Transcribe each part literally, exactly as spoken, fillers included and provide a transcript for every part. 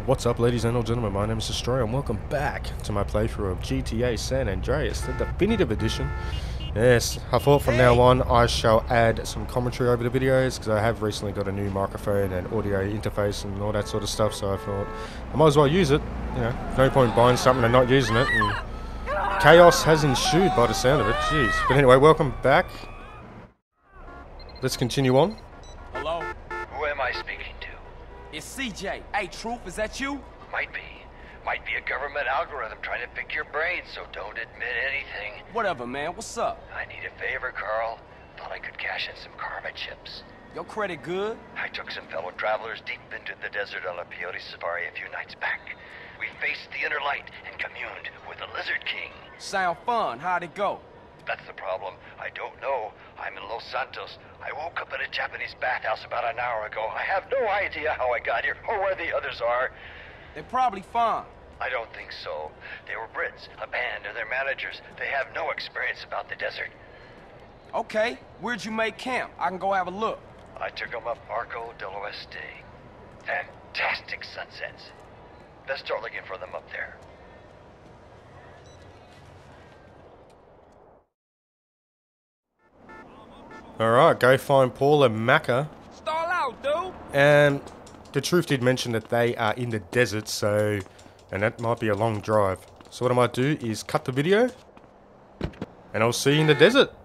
What's up, ladies and gentlemen, my name is Destroyer and welcome back to my playthrough of G T A San Andreas, the definitive edition. Yes, I thought from now on I shall add some commentary over the videos because I have recently got a new microphone and audio interface and all that sort of stuff, so I thought I might as well use it. You know, no point buying something and not using it, and chaos has ensued by the sound of it, jeez. But anyway, welcome back. Let's continue on. Hello? Who am I speaking to? It's C J. Hey, Truth, is that you? Might be. Might be a government algorithm trying to pick your brains, so don't admit anything. Whatever, man. What's up? I need a favor, Carl. Thought I could cash in some karma chips. Your credit good? I took some fellow travelers deep into the desert on a peyote safari a few nights back. We faced the inner light and communed with the Lizard King. Sound fun. How'd it go? That's the problem. I don't know. I'm in Los Santos. I woke up at a Japanese bathhouse about an hour ago. I have no idea how I got here or where the others are. They're probably fine. I don't think so. They were Brits, a band, and their managers. They have no experience about the desert. Okay. Where'd you make camp? I can go have a look. I took them up Arco del Oeste. Fantastic sunsets. Let's start looking for them up there. Alright, go find Paul and Macca. Stall out, dude. And the truth did mention that they are in the desert, so... and that might be a long drive. So what I might do is cut the video, and I'll see you in the desert.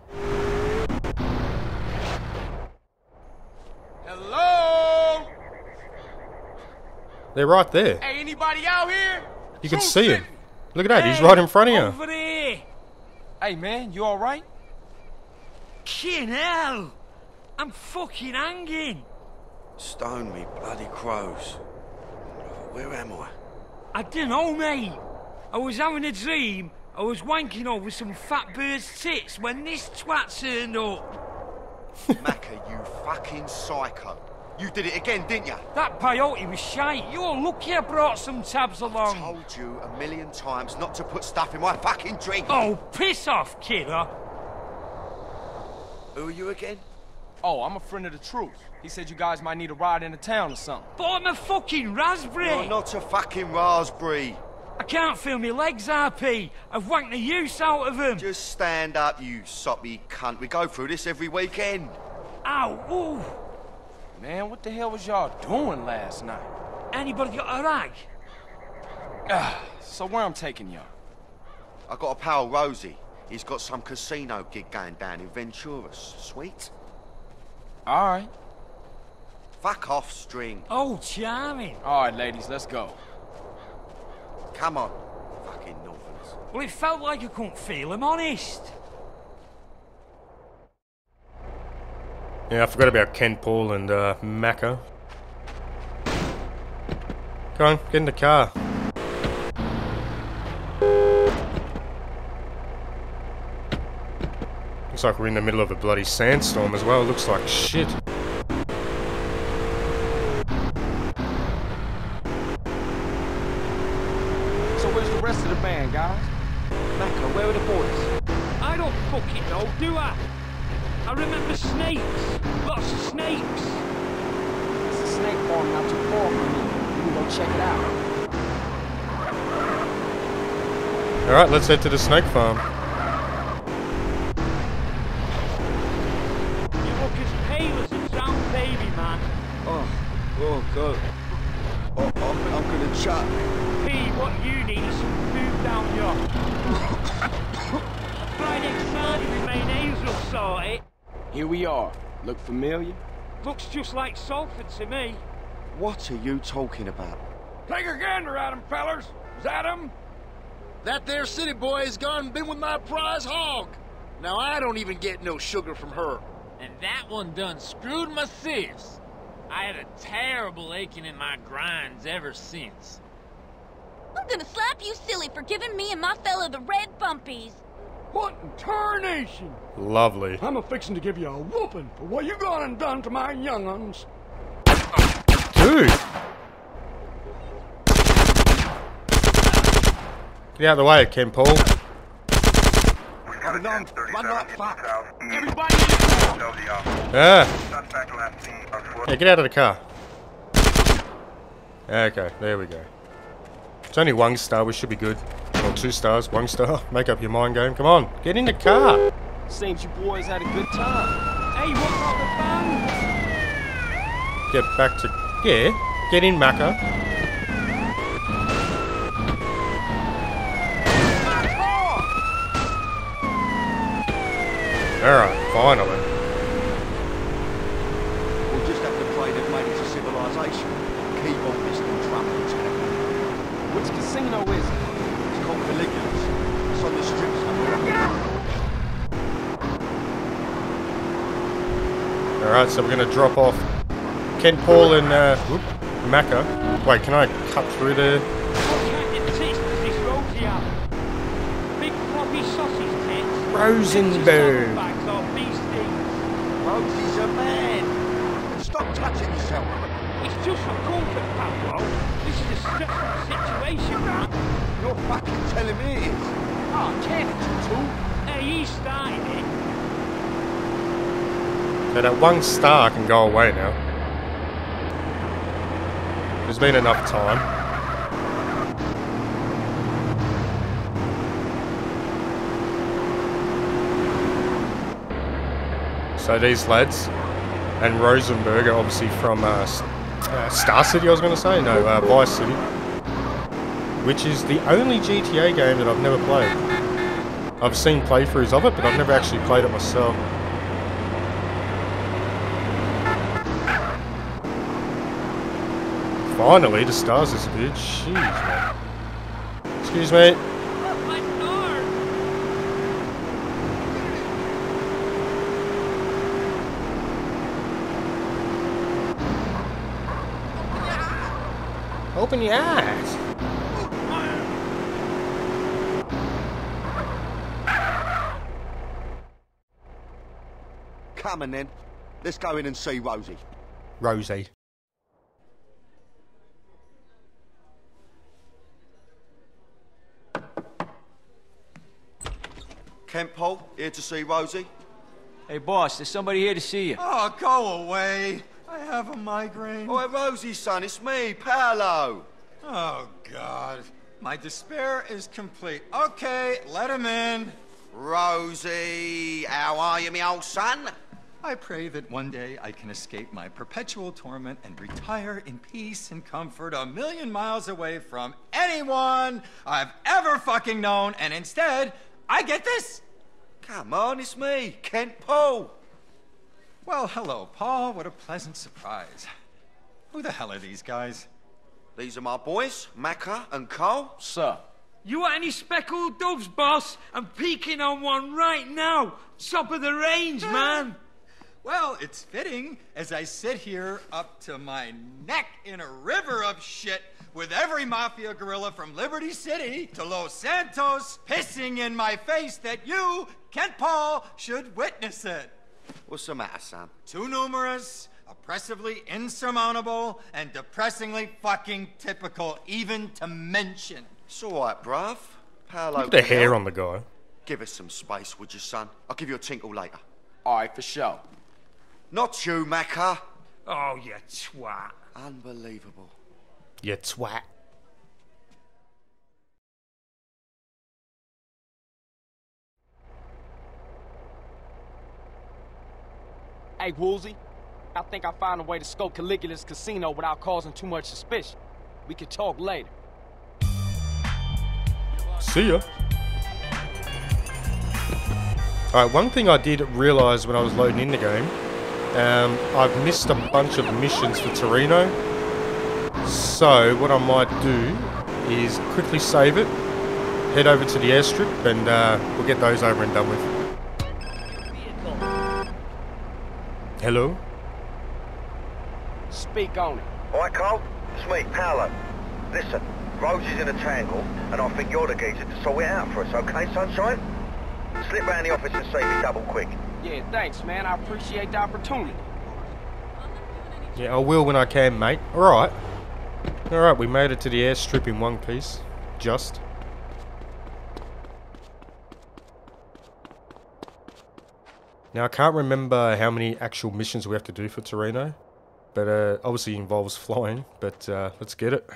Hello? They're right there. Hey, anybody out here? You can Truth see him. City. Look at that, he's Hey, right in front of you. Over there. Hey, man, you alright? Fucking hell! I'm fucking hanging! Stone me bloody crows. Where am I? I don't know, mate. I was having a dream. I was wanking over some fat bird's tits when this twat turned up. Macca, you fucking psycho. You did it again, didn't you? That peyote was shite. You're lucky I brought some tabs along. I told you a million times not to put stuff in my fucking drink. Oh, piss off, kidder. Who are you again? Oh, I'm a friend of the Truth. He said you guys might need a ride into town or something. But I'm a fucking raspberry. You're not a fucking raspberry. I can't feel my legs, R P. I've wanked the use out of them. Just stand up, you soppy cunt. We go through this every weekend. Ow, ooh. Man, what the hell was y'all doing last night? Anybody got a rag? Ah, so where I'm taking y'all? I got a pal, Rosie. He's got some casino gig going down in Venturas. Sweet? Alright. Fuck off, String. Oh, charming. Alright, ladies, let's go. Come on, fucking Northerns. Well, it felt like I couldn't feel him, honest. Yeah, I forgot about Ken, Paul and uh, Macca. Come on, get in the car. Looks like we're in the middle of a bloody sandstorm as well. Looks like shit. So where's the rest of the band, guys? Macca, where are the boys? I don't fucking know, do I? I remember snakes. Lots of snakes. There's a snake farm not too far from me. You can go check it out. Alright, let's head to the snake farm. You look as pale as a drowned baby, man. Oh, oh, God. Oh, I'm, I'm gonna chuck. P, what you need is some food down here. A Friday Friday with mayonnaise will sort it. Here we are. Look familiar? Looks just like Salford to me. What are you talking about? Take a gander at him, fellers. Is that him? That there city boy has gone and been with my prize hog. Now I don't even get no sugar from her. And that one done screwed my sis. I had a terrible aching in my grinds ever since. I'm gonna slap you silly for giving me and my fella the red bumpies. What in tarnation? Lovely. I'm a-fixin' to give you a whooping for what you gone and done to my young'uns. Dude! Get out of the way, Ken, Paul. Run, run up, fuck. Everybody in the car. Yeah. Yeah, get out of the car. Okay, there we go. It's only one star, we should be good. Or two stars, one star. Make up your mind game. Come on, get in the car. Seems you boys had a good time. Hey, what about the band? Get back to... Yeah, get in, Macca. Alright, finally. We'll just have to pray they've made it to civilization. Keep on listening trumpets. Which casino is it? It's called Caligula's. It's on the strip somewhere. Alright, so we're going to drop off Kent, Paul and uh, whoop, Macca. Wait, can I cut through there? What kind of taste does this Rosie have? Big floppy sausage tits? Rosenberg. Bags or these things? Rosie's a man. Stop touching yourself. It's just for comfort, Pablo. This is a stressful situation, man. You're fucking telling me it is. Oh, can't you two? Hey, he started it. So that one star can go away now. There's been enough time. So these lads and Rosenberg are obviously from uh, uh, Star City, I was going to say. No, uh, Vice City. Which is the only G T A game that I've never played. I've seen playthroughs of it, but I've never actually played it myself. Finally, the stars disappeared. Jeez, man. Excuse me. My door! Open your eyes. Come on then. Let's go in and see Rosie. Rosie. Kent, Paul, here to see Rosie. Hey, boss, there's somebody here to see you. Oh, go away. I have a migraine. Oh, Rosie, son, it's me, Paolo. Oh, God. My despair is complete. Okay, let him in. Rosie, how are you, me old son? I pray that one day I can escape my perpetual torment and retire in peace and comfort a million miles away from anyone I've ever fucking known, and instead, I get this. Come on, it's me, Kent Paul. Well, hello, Paul. What a pleasant surprise. Who the hell are these guys? These are my boys, Macca and Cole. Sir. You want any speckled doves, boss? I'm peeking on one right now. Top of the range, man. Well, it's fitting as I sit here up to my neck in a river of shit with every mafia gorilla from Liberty City to Los Santos pissing in my face that you, Kent Paul, should witness it. What's the matter, son? Too numerous, oppressively insurmountable, and depressingly fucking typical even to mention. It's all right, bruv. Paolo, Look at the hair on the guy. give us some space, would you, son? I'll give you a tinkle later. All right, for sure. Not you, Macca. Oh, you twat. Unbelievable. You twat. Hey, Woolsey, I think I found a way to scope Caligula's casino without causing too much suspicion. We could talk later. See ya. Alright, one thing I did realise when I was loading in the game, um, I've missed a bunch of missions for Torino. So, what I might do is quickly save it, head over to the airstrip, and uh, we'll get those over and done with. Hello? Speak on it. All right, Cole? It's me, Paolo. Listen, Rosie's in a tangle, and I think you're the geezer to sort it out for us, okay, sunshine? Slip round the office and see me double quick. Yeah, thanks, man. I appreciate the opportunity. Yeah, I will when I can, mate. Alright. Alright, we made it to the airstrip in one piece. Just. Now, I can't remember how many actual missions we have to do for Torino. But uh, obviously involves flying, but uh, let's get it.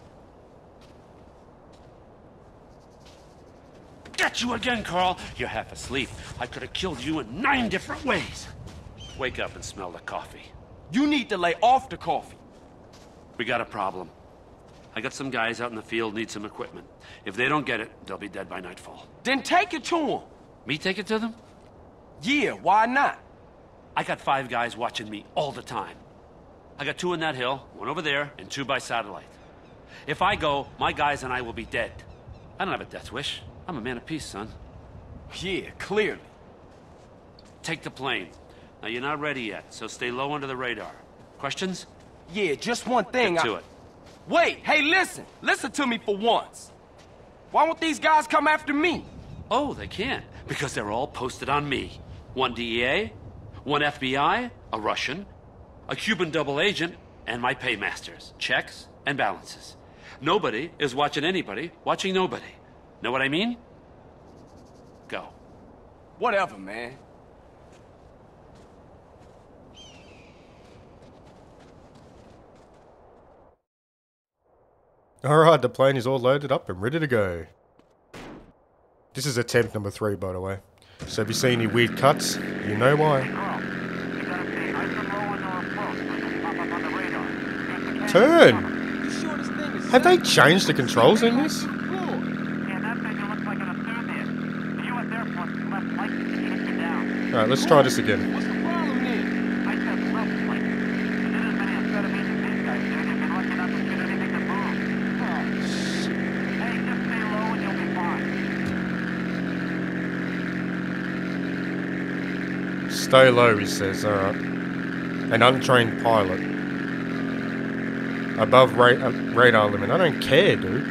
Got you again, Carl. You're half asleep. I could have killed you in nine different ways. Wake up and smell the coffee. You need to lay off the coffee. We got a problem. I got some guys out in the field need some equipment. If they don't get it, they'll be dead by nightfall. Then take it to them. Me take it to them? Yeah, why not? I got five guys watching me all the time. I got two in that hill, one over there, and two by satellite. If I go, my guys and I will be dead. I don't have a death wish. I'm a man of peace, son. Yeah, clearly. Take the plane. Now, you're not ready yet, so stay low under the radar. Questions? Yeah, just one thing. Get to I... it. Wait, hey, listen. Listen to me for once. Why won't these guys come after me? Oh, they can't, because they're all posted on me. One D E A, one F B I, a Russian, a Cuban double agent, and my paymasters. Checks and balances. Nobody is watching anybody, watching nobody. Know what I mean? Go. Whatever, man. Alright, the plane is all loaded up and ready to go. This is attempt number three, by the way. So if you see any weird cuts, you know why. Turn! You sure this thing is Have they changed the controls in this? Alright, let's try this again. What's the problem then? Stay low, he says, alright. An untrained pilot. Above ra uh, radar limit. I don't care, dude.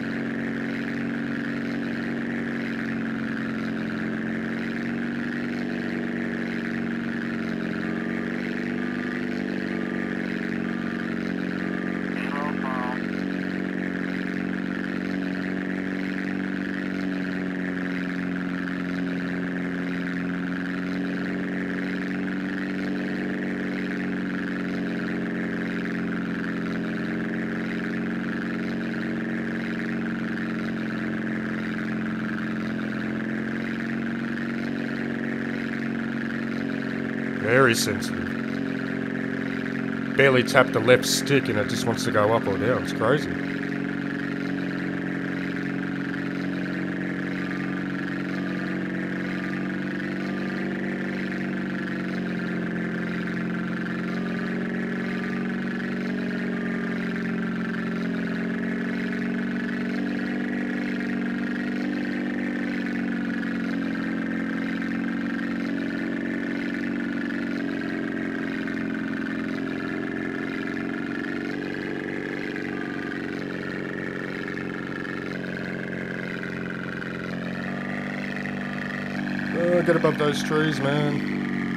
Very sensitive. Barely tapped the left stick and it just wants to go up or down. It's crazy. Oh, get above those trees, man.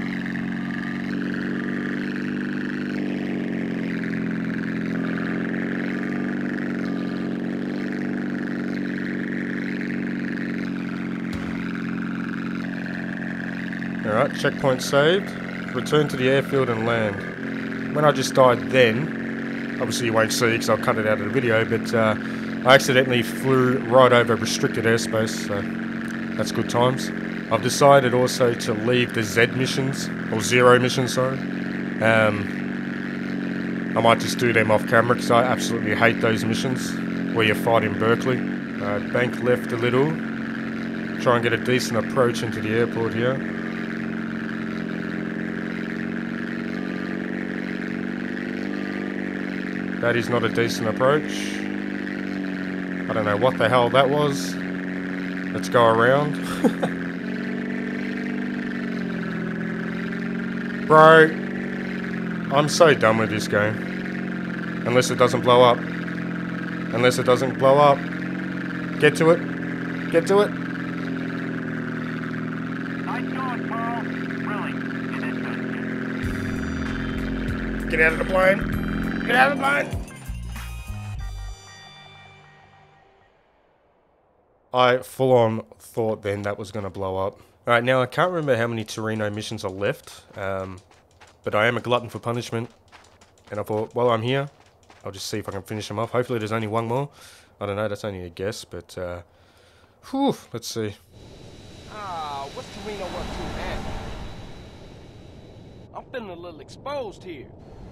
Alright, checkpoint saved. Return to the airfield and land. When I just died then, obviously you won't see because I'll cut it out of the video, but uh, I accidentally flew right over restricted airspace, so that's good times. I've decided also to leave the Z missions, or zero missions, sorry. Um, I might just do them off camera because I absolutely hate those missions where you fight in Berkeley. Uh, bank left a little. Try and get a decent approach into the airport here. That is not a decent approach. I don't know what the hell that was. Let's go around. Bro, I'm so done with this game. Unless it doesn't blow up. Unless it doesn't blow up. Get to it. Get to it. Nice going, Carl. Really, you did good. Get out of the plane. Get out of the plane. I full on thought then that was going to blow up. Alright, now I can't remember how many Torino missions are left, um, but I am a glutton for punishment. And I thought, while I'm here, I'll just see if I can finish them off. Hopefully there's only one more. I don't know, that's only a guess, but, uh, whew, let's see. Ah, what's Torino up to now? I'm feeling a little exposed here.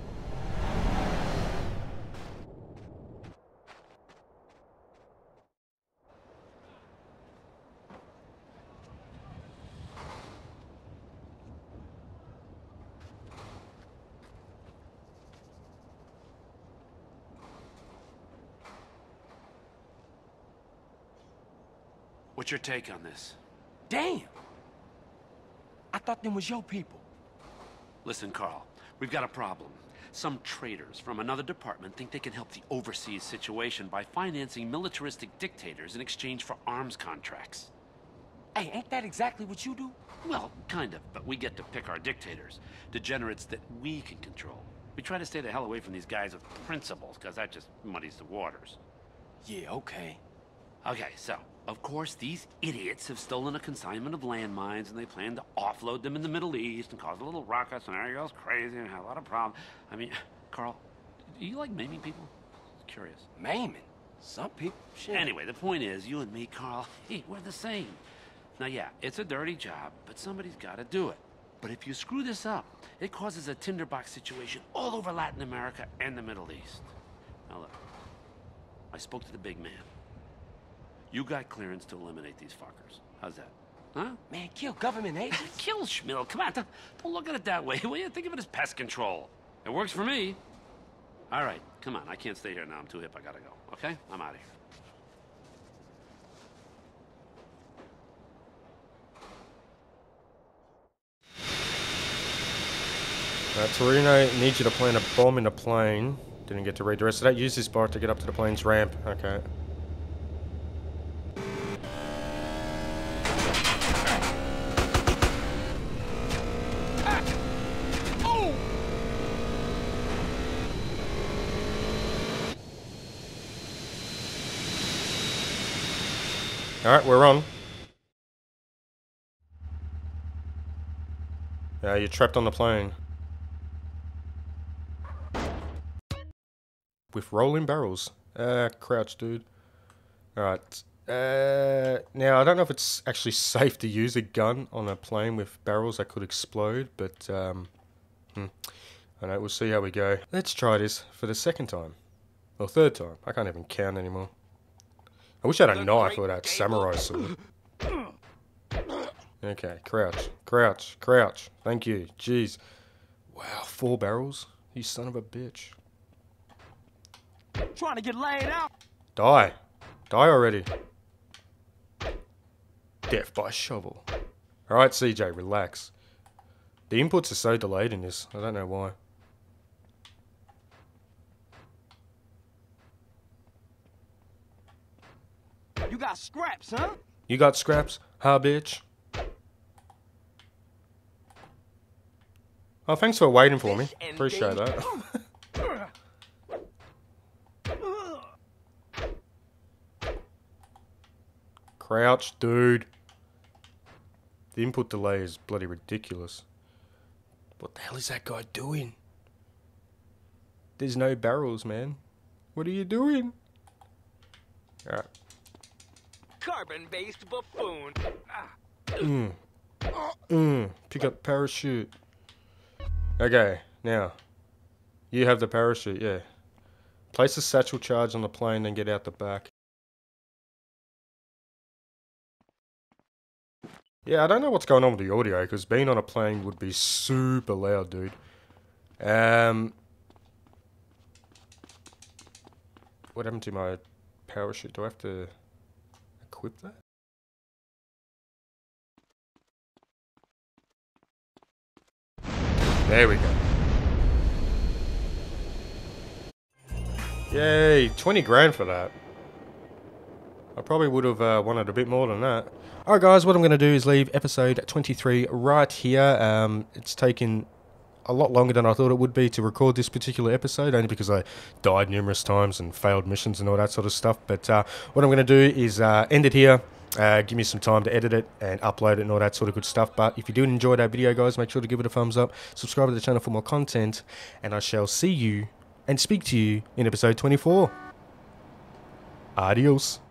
What's your take on this? Damn! I thought them was your people. Listen, Carl, we've got a problem. Some traitors from another department think they can help the overseas situation by financing militaristic dictators in exchange for arms contracts. Hey, ain't that exactly what you do? Well, kind of, but we get to pick our dictators. Degenerates that we can control. We try to stay the hell away from these guys with principles, because that just muddies the waters. Yeah, okay. Okay, so, of course, these idiots have stolen a consignment of landmines, and they plan to offload them in the Middle East and cause a little ruckus, and everybody goes crazy and have a lot of problems. I mean, Carl, do you like maiming people? Curious. Maiming? Some people, shit. Anyway, the point is, you and me, Carl, hey, we're the same. Now, yeah, it's a dirty job, but somebody's got to do it. But if you screw this up, it causes a tinderbox situation all over Latin America and the Middle East. Now, look, I spoke to the big man. You got clearance to eliminate these fuckers. How's that? Huh? Man, kill government agents? Kill Schmill. Come on, don't, don't look at it that way, will you? Think of it as pest control. It works for me. All right, come on. I can't stay here now. I'm too hip. I gotta go. Okay? I'm out of here. Uh, Torino needs you to plant a bomb in the plane. Didn't get to read the rest of that. Use this bar to get up to the plane's ramp. Okay. Alright, we're on. Yeah, you're trapped on the plane. With rolling barrels. Uh, crouch, dude. Alright. Uh, now, I don't know if it's actually safe to use a gun on a plane with barrels that could explode, but, um... Hmm, I know, we'll see how we go. Let's try this for the second time. Or third time. I can't even count anymore. I wish I had a knife or that samurai sword. Okay, crouch, crouch, crouch. Thank you. Jeez. Wow, four barrels? You son of a bitch. Trying to get laid out. Die. Die already. Death by shovel. Alright, C J, relax. The inputs are so delayed in this. I don't know why. You got scraps, huh? You got scraps? Huh, bitch? Oh, thanks for waiting for me. Appreciate that. Crouch, dude. The input delay is bloody ridiculous. What the hell is that guy doing? There's no barrels, man. What are you doing? Alright. Carbon-based buffoon. Ah. Mm. Mm. Pick up parachute. Okay, now. You have the parachute, yeah. Place the satchel charge on the plane, then get out the back. Yeah, I don't know what's going on with the audio, because being on a plane would be super loud, dude. Um... What happened to my parachute? Do I have to equip that? There we go. Yay, twenty grand for that. I probably would have uh, wanted a bit more than that. Alright guys, what I'm going to do is leave episode twenty-three right here. Um, it's taken a lot longer than I thought it would be to record this particular episode, only because I died numerous times and failed missions and all that sort of stuff. But uh, what I'm going to do is uh, end it here. Uh, give me some time to edit it and upload it and all that sort of good stuff. But if you did enjoy that video, guys, make sure to give it a thumbs up. Subscribe to the channel for more content. And I shall see you and speak to you in episode twenty-four. Adios.